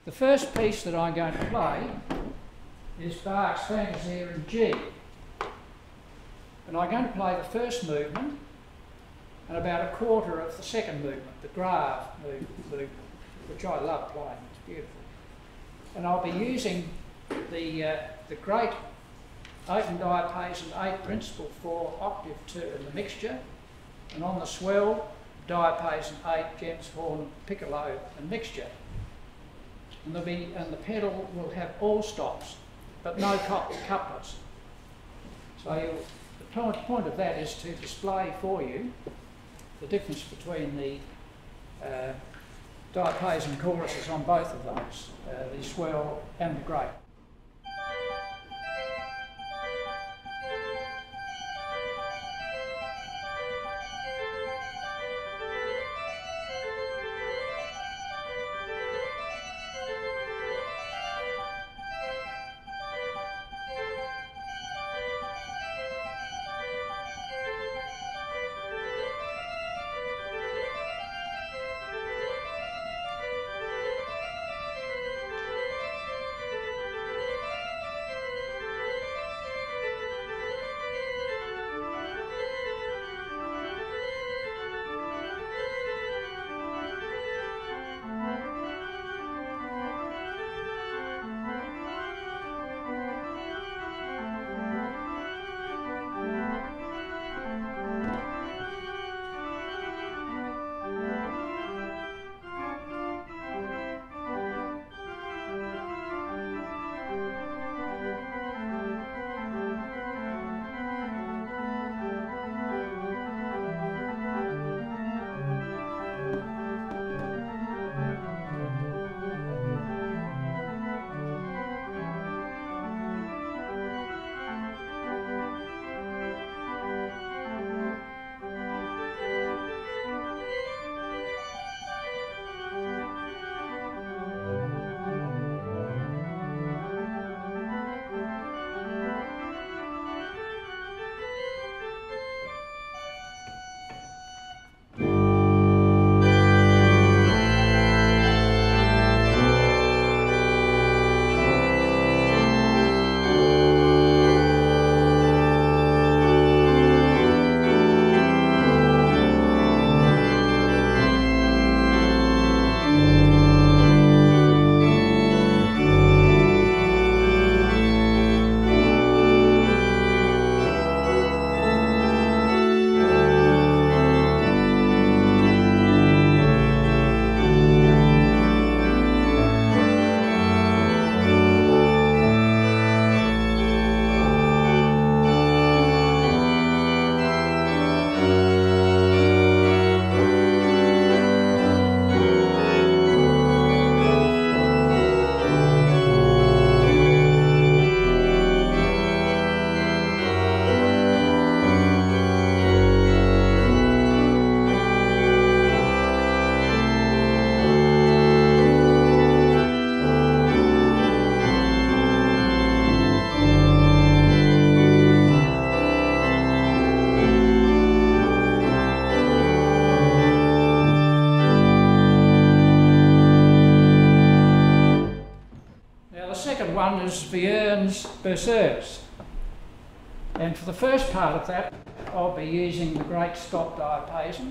The first piece that I'm going to play is Bach's Fantasia in G. And I'm going to play the first movement and about a quarter of the second movement, the grave movement, which I love playing. It's beautiful. And I'll be using the great open diapason 8 principal for octave 2 in the mixture, and on the swell, diapason 8 gems, horn, piccolo and mixture. And the pedal will have all stops, but no couplets. So the point of that is to display for you the difference between the diapason choruses on both of those, the swell and the great. One is Viern's Berceuse, and for the first part of that I'll be using the great stop diapason,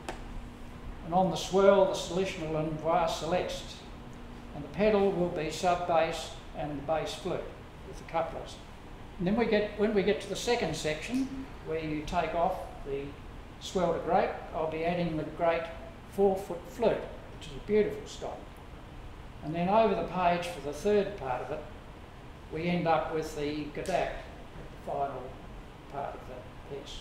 and on the swirl the solitional and voix celeste, and the pedal will be sub bass and the bass flute with the couplers. And then when we get to the second section where you take off the swell to great, I'll be adding the great 4-foot flute, which is a beautiful stop. And then over the page for the third part of it, we end up with the gadak, the final part of that piece.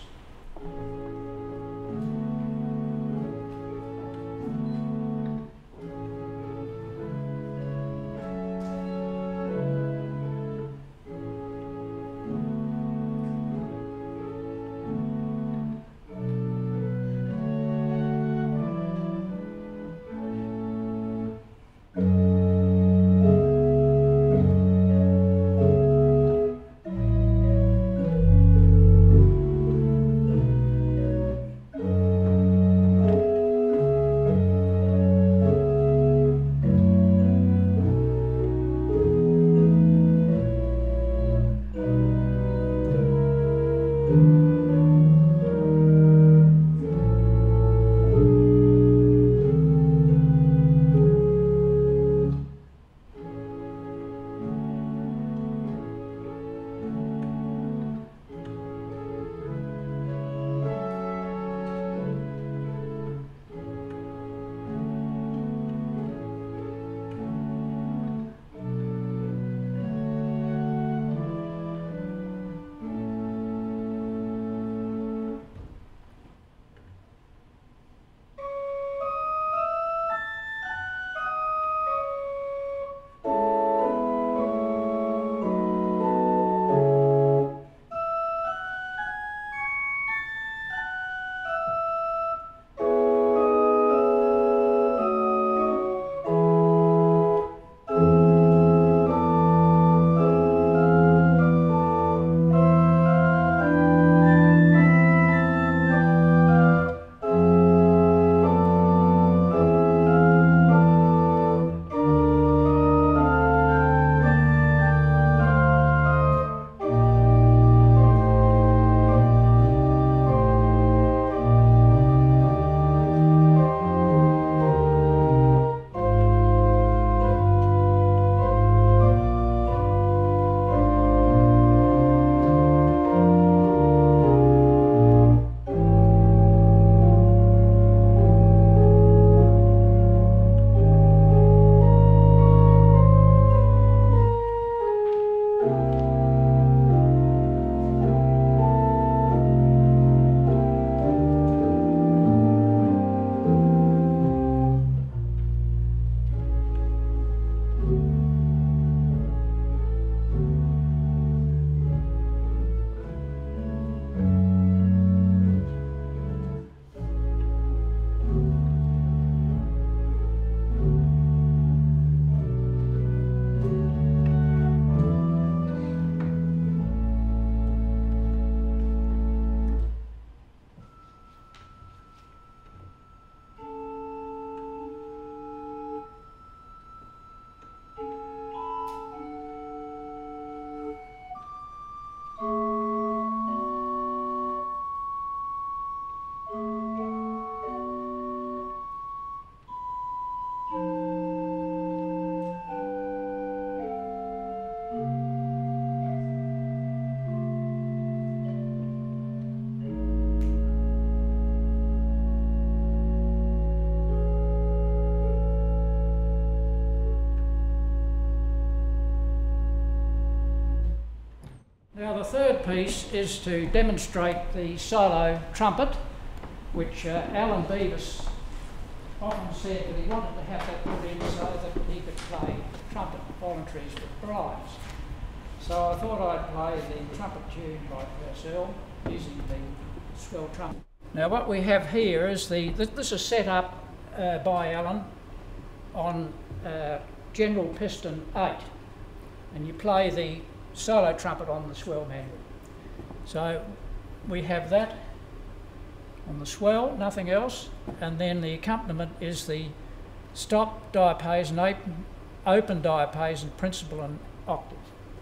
Now the third piece is to demonstrate the solo trumpet, which Alan Beavis often said that he wanted to have that put in so that he could play trumpet voluntaries with brides. So I thought I'd play the trumpet tune by Purcell using the swell trumpet. Now what we have here is this is set up by Alan on general piston 8, and you play the solo trumpet on the swell manual. So we have that on the swell, nothing else, and then the accompaniment is the stop diapason, open diapason, principal and octave,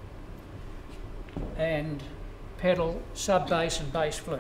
and pedal, sub bass and bass flute.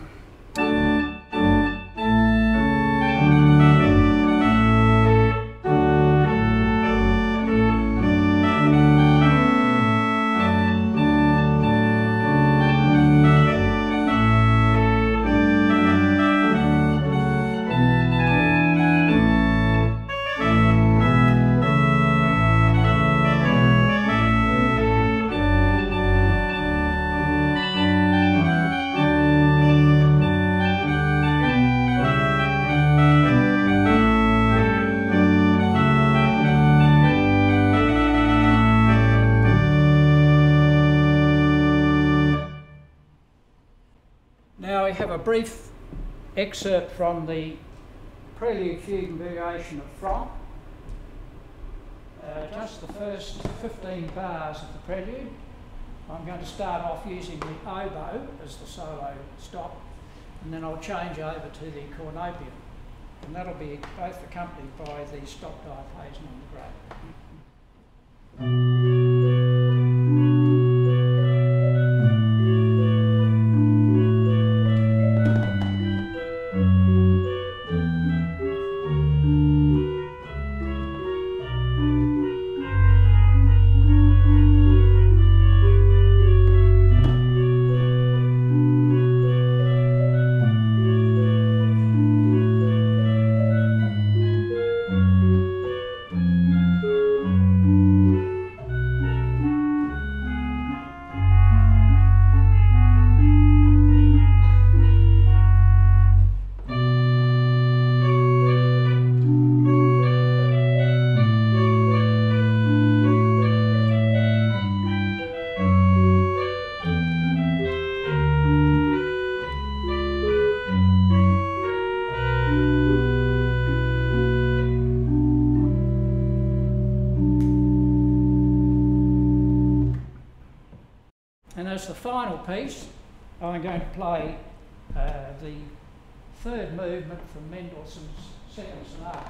Now we have a brief excerpt from the Prelude, Fugue and Variation of Franck. Just the first 15 bars of the prelude. I'm going to start off using the oboe as the solo stop, and then I'll change over to the cornopium, and that'll be both accompanied by the stop diapason on the great. And as the final piece, I'm going to play the third movement from Mendelssohn's Second Sonata.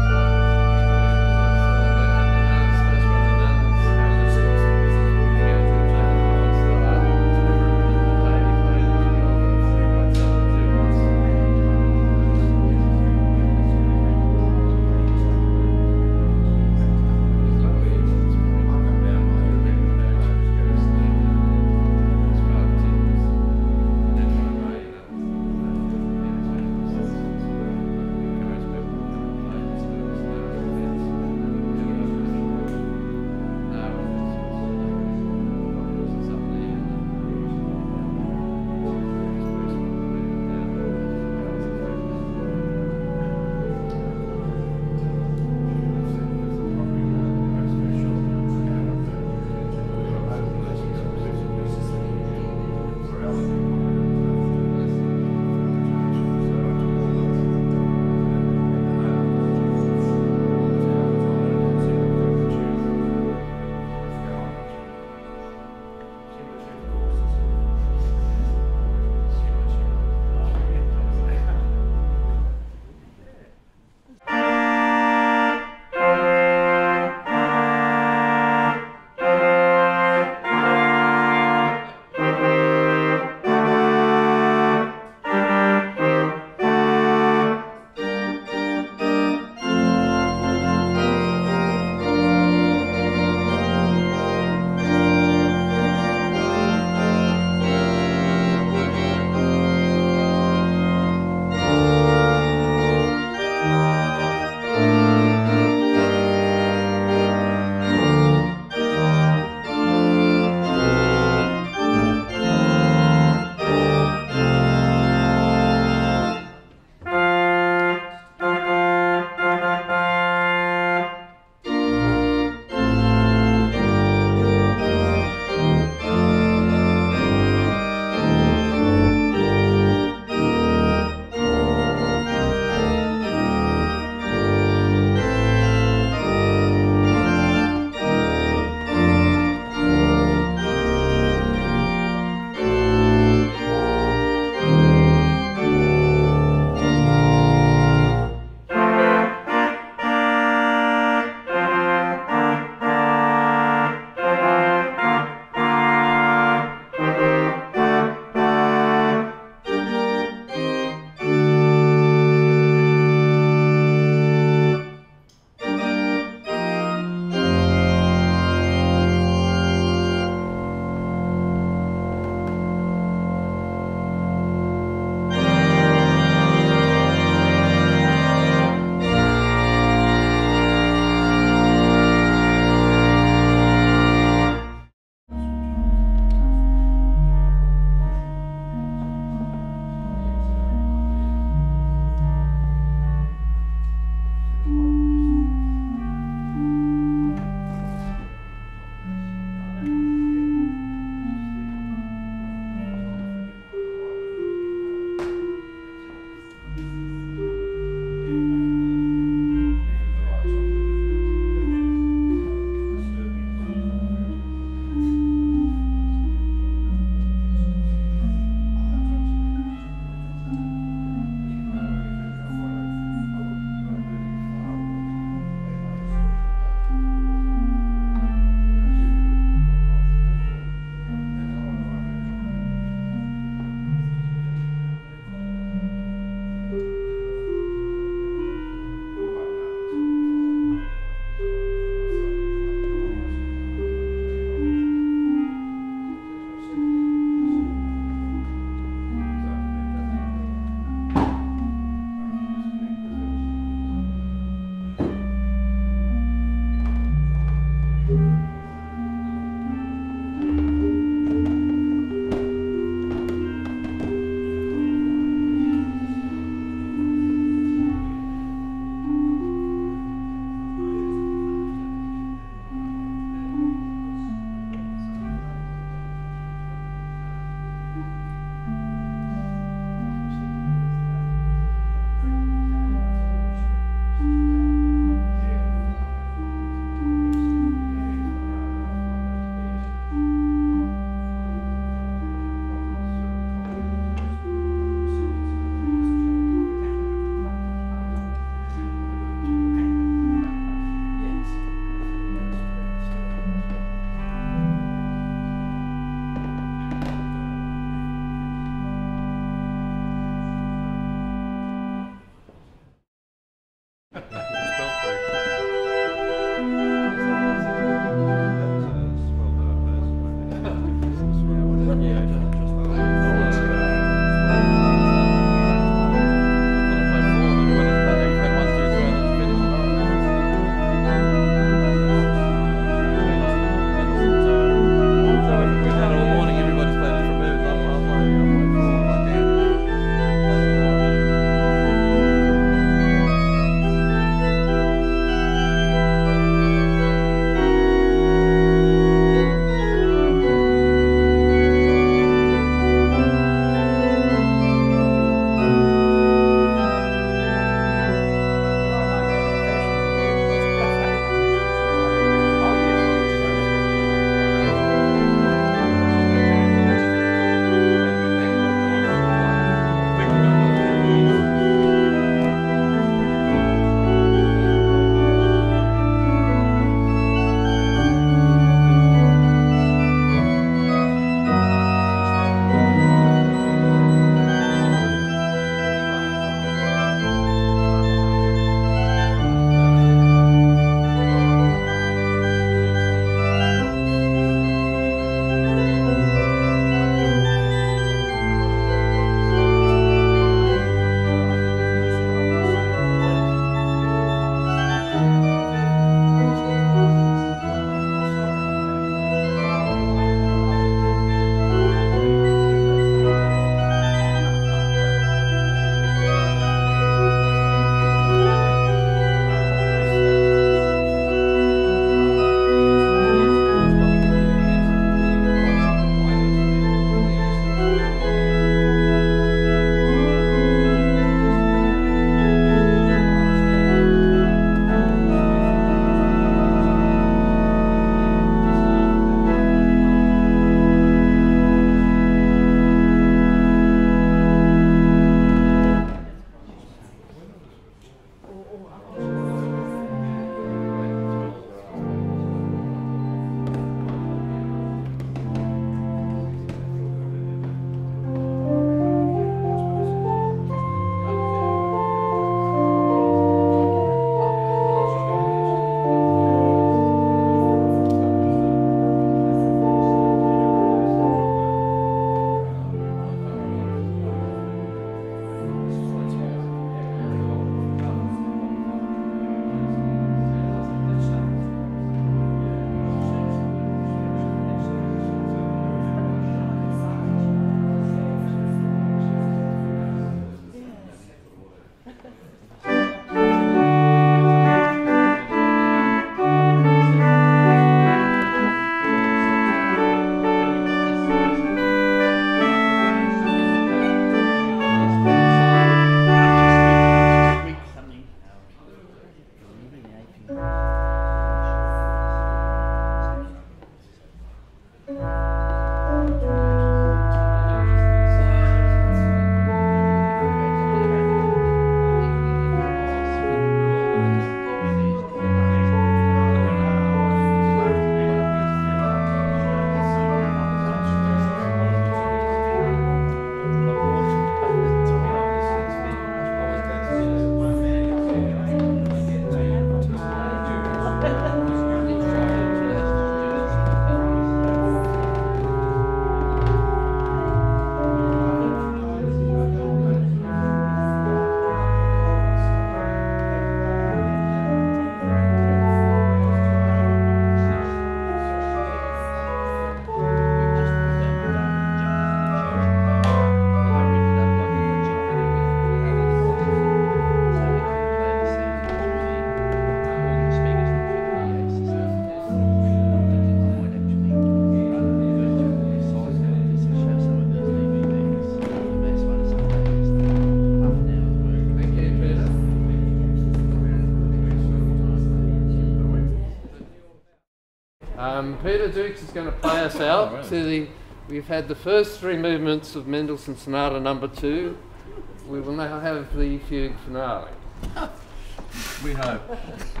Peter Dukes is going to play us out to the. We've had the first three movements of Mendelssohn's Sonata Number 2. We will now have the fugue finale. We hope.